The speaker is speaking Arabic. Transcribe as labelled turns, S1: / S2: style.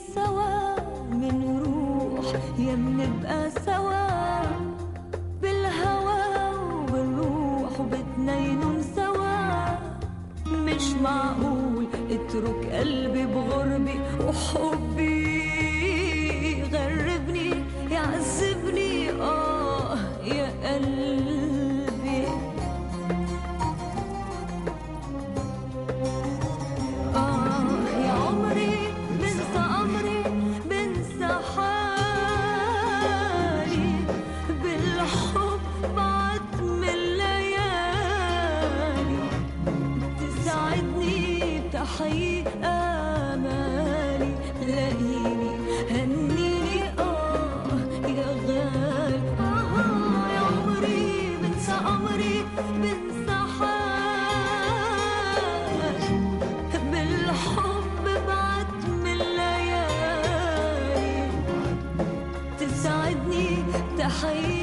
S1: سوا منروح يا منبقى سوا بالهوا وبالروح وبتنينن سوا. مش معقول اترك قلبي بغربي وحبي غربني يعذبني يا قلبي. يا عمري بنسى أمري بنسى حالي بالحب بعتم الليالي. تساعدني بتحقيق آمالي لاقيني هنيني يا غالي. يا عمري بنسى أمري بنسى حالي بالحب بعتم الليالي. تساعدني تحقيق